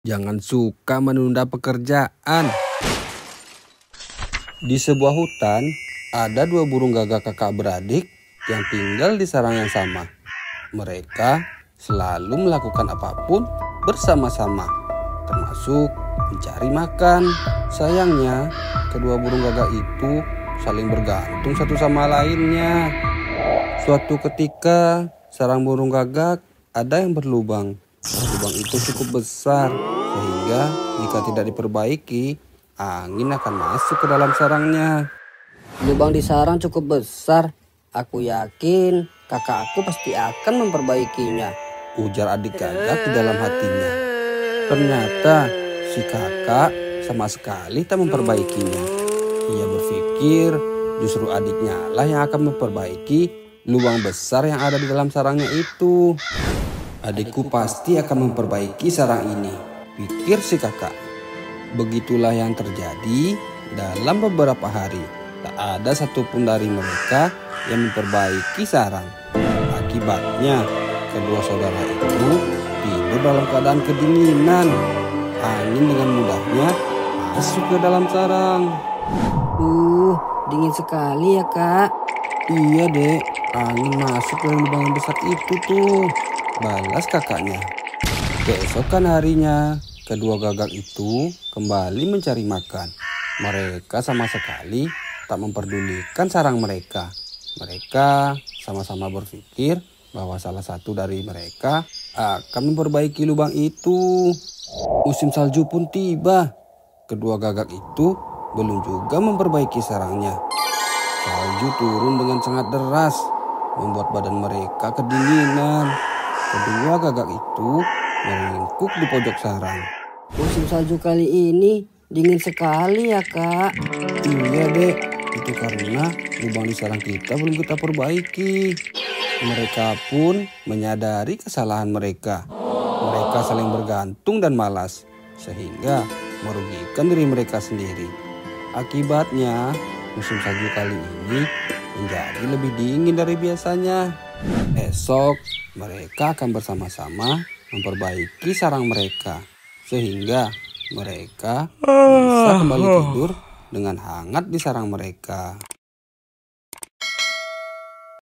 Jangan suka menunda pekerjaan. Di sebuah hutan, ada dua burung gagak kakak beradik yang tinggal di sarang yang sama. Mereka selalu melakukan apapun bersama-sama, termasuk mencari makan. Sayangnya, kedua burung gagak itu saling bergantung satu sama lainnya. Suatu ketika, sarang burung gagak ada yang berlubang. Lubang itu cukup besar, sehingga jika tidak diperbaiki, angin akan masuk ke dalam sarangnya. Lubang di sarang cukup besar. Aku yakin kakakku pasti akan memperbaikinya, Ujar adik gagak di dalam hatinya. Ternyata si kakak sama sekali tak memperbaikinya. Ia berpikir justru adiknya lah yang akan memperbaiki lubang besar yang ada di dalam sarangnya itu. Adikku pasti akan memperbaiki sarang ini, pikir si kakak. Begitulah yang terjadi dalam beberapa hari. Tak ada satupun dari mereka yang memperbaiki sarang. Akibatnya, kedua saudara itu tidur dalam keadaan kedinginan. Angin dengan mudahnya masuk ke dalam sarang. Dingin sekali ya kak. Iya dek, angin masuk dari lubang yang besar itu tuh, balas kakaknya. Keesokan harinya, kedua gagak itu kembali mencari makan. Mereka sama sekali tak memperdulikan sarang mereka. Mereka sama-sama berpikir bahwa salah satu dari mereka akan memperbaiki lubang itu. Musim salju pun tiba. Kedua gagak itu belum juga memperbaiki sarangnya. Salju turun dengan sangat deras, membuat badan mereka kedinginan. Kedua gagak itu meringkuk di pojok sarang. Musim salju kali ini dingin sekali ya kak. Iya dek, itu karena lubang di sarang kita belum kita perbaiki. Mereka pun menyadari kesalahan mereka. Mereka saling bergantung dan malas, sehingga merugikan diri mereka sendiri. Akibatnya, musim salju kali ini menjadi lebih dingin dari biasanya. Esok, mereka akan bersama-sama memperbaiki sarang mereka, sehingga mereka bisa kembali tidur dengan hangat di sarang mereka.